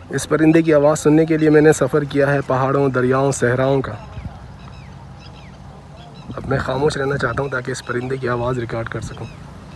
इस परिंदे की आवाज़ सुनने के लिए मैंने सफ़र किया है पहाड़ों, दरियाओं, सहराओं का। अब मैं खामोश रहना चाहता हूँ ताकि इस परिंदे की आवाज़ रिकॉर्ड कर सकूँ।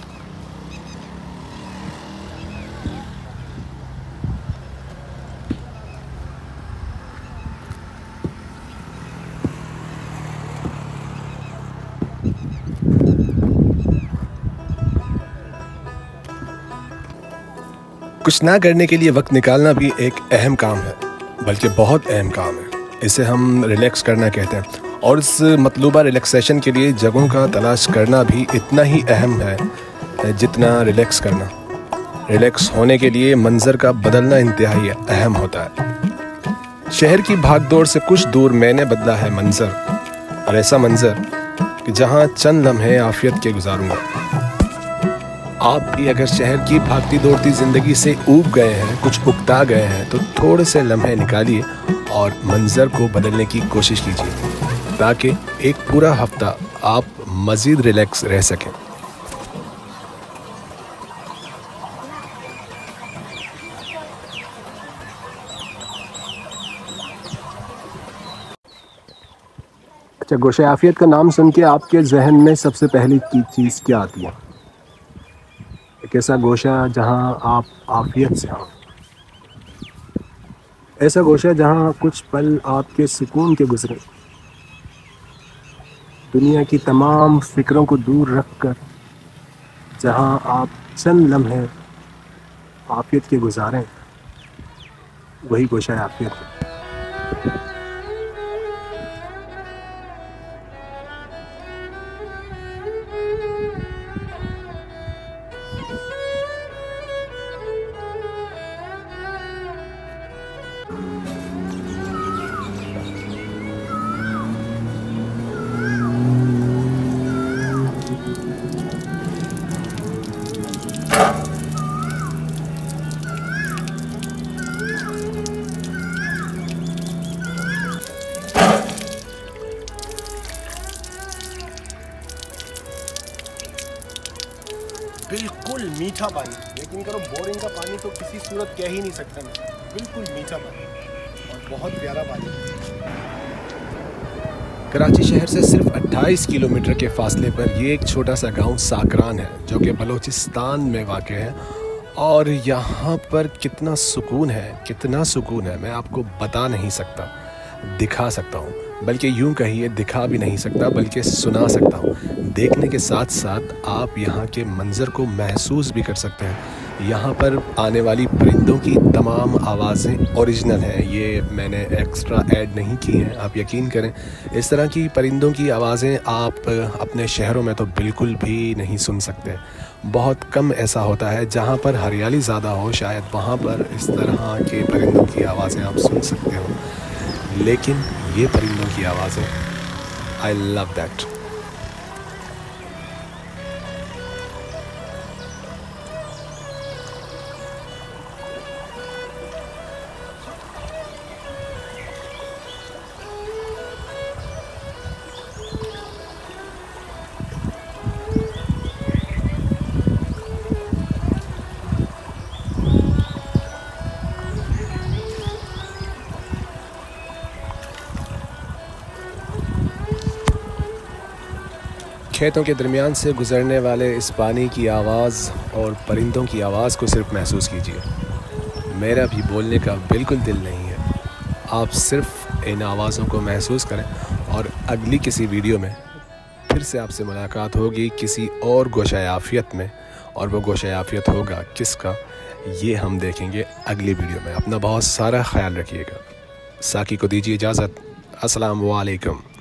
कुछ ना करने के लिए वक्त निकालना भी एक अहम काम है, बल्कि बहुत अहम काम है। इसे हम रिलैक्स करना कहते हैं, और इस मतलूबा रिलैक्सेशन के लिए जगहों का तलाश करना भी इतना ही अहम है जितना रिलैक्स करना। रिलैक्स होने के लिए मंज़र का बदलना इंतहाई अहम होता है। शहर की भागदौड़ से कुछ दूर मैंने बदला है मंज़र, और ऐसा मंज़र कि जहाँ चंद लम्हे आफियत के गुजारूंगा। आप भी अगर शहर की भागती दौड़ती ज़िंदगी से ऊब गए हैं, कुछ उकता गए हैं, तो थोड़े से लम्हे निकालिए और मंज़र को बदलने की कोशिश कीजिए ताकि एक पूरा हफ्ता आप मज़ीद रिलैक्स रह सकें। अच्छा, गोशे आफियत का नाम सुन के आपके जहन में सबसे पहली चीज़ क्या आती है? एक ऐसा गोशा जहां आप आफियत से हों, ऐसा गोशा जहां कुछ पल आपके सुकून के गुजरे, दुनिया की तमाम फिक्रों को दूर रखकर जहां आप चंद लम्हे आफियत के गुजारें, वही गोशा आफियत है। बिल्कुल मीठा पानी, यकीन करो बोरिंग का पानी तो किसी सूरत कह ही नहीं सकता मैं। बिल्कुल मीठा पानी और बहुत प्यारा पानी। कराची शहर से सिर्फ 28 किलोमीटर के फासले पर ये एक छोटा सा गांव साकरान है, जो कि बलूचिस्तान में वाक़ है। और यहाँ पर कितना सुकून है, मैं आपको बता नहीं सकता, दिखा सकता हूँ, बल्कि यूं कहिए दिखा भी नहीं सकता बल्कि सुना सकता हूँ। देखने के साथ साथ आप यहाँ के मंज़र को महसूस भी कर सकते हैं। यहाँ पर आने वाली परिंदों की तमाम आवाज़ें ओरिजिनल हैं, ये मैंने एक्स्ट्रा ऐड नहीं की हैं, आप यकीन करें। इस तरह की परिंदों की आवाज़ें आप अपने शहरों में तो बिल्कुल भी नहीं सुन सकते। बहुत कम ऐसा होता है जहाँ पर हरियाली ज़्यादा हो, शायद वहाँ पर इस तरह के परिंदों की आवाज़ें आप सुन सकते हो, लेकिन ये परिंदों की आवाज़ें, आई लव दैट। खेतों के दरमियान से गुज़रने वाले इस पानी की आवाज़ और परिंदों की आवाज़ को सिर्फ महसूस कीजिए। मेरा भी बोलने का बिल्कुल दिल नहीं है, आप सिर्फ इन आवाज़ों को महसूस करें। और अगली किसी वीडियो में फिर से आपसे मुलाकात होगी किसी और गोशा आफियत में, और वो गोशा आफियत होगा किसका, ये हम देखेंगे अगली वीडियो में। अपना बहुत सारा ख्याल रखिएगा। साकी को दीजिए इजाज़त। अस्सलाम वालेकुम।